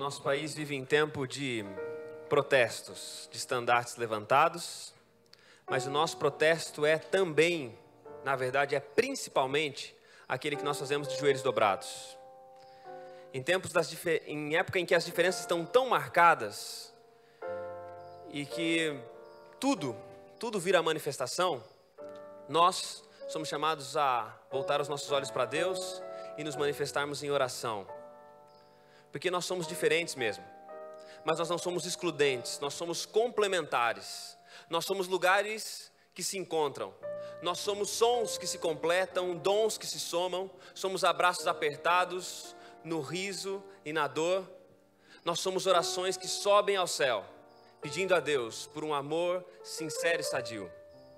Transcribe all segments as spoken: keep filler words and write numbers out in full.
Nosso país vive em tempo de protestos, de estandartes levantados, mas o nosso protesto é também, na verdade, é principalmente aquele que nós fazemos de joelhos dobrados. Em tempos das em época em que as diferenças estão tão marcadas e que tudo, tudo vira manifestação, nós somos chamados a voltar os nossos olhos para Deus e nos manifestarmos em oração. Porque nós somos diferentes mesmo, mas nós não somos excludentes, nós somos complementares. Nós somos lugares que se encontram, nós somos sons que se completam, dons que se somam, somos abraços apertados no riso e na dor. Nós somos orações que sobem ao céu, pedindo a Deus por um amor sincero e sadio.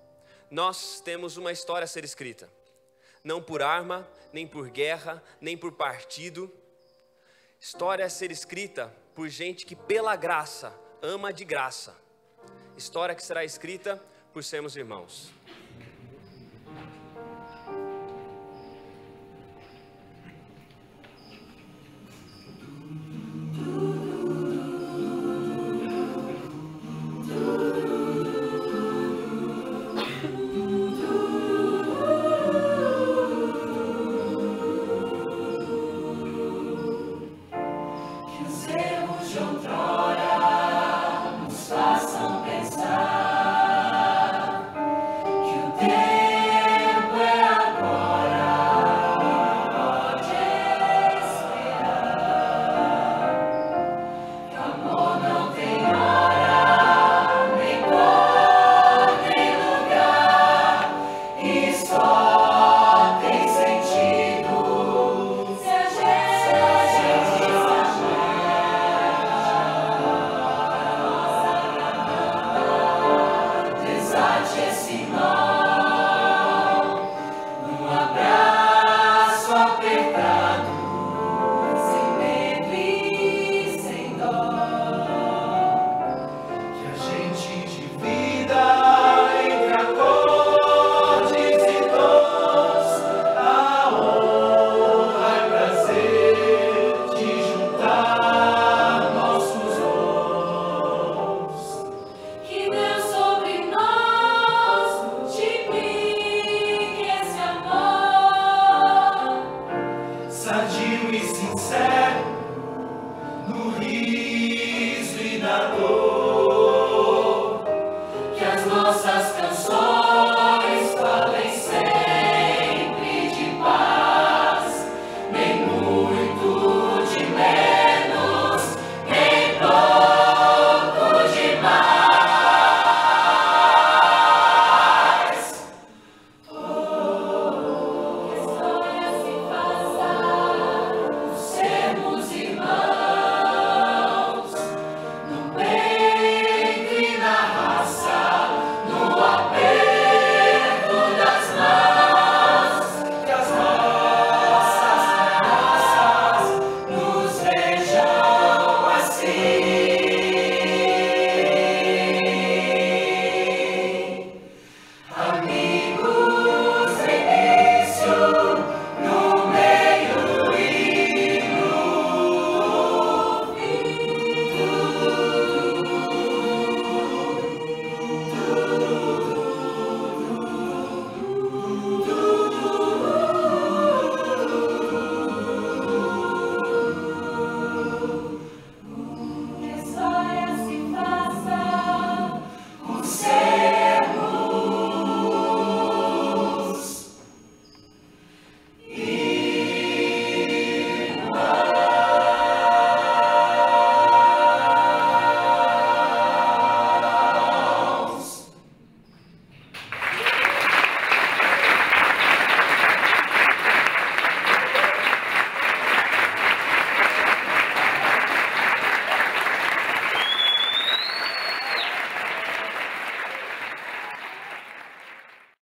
Nós temos uma história a ser escrita, não por arma, nem por guerra, nem por partido. História a ser escrita por gente que pela graça ama de graça. História que será escrita por sermos irmãos. Sadio e sincero.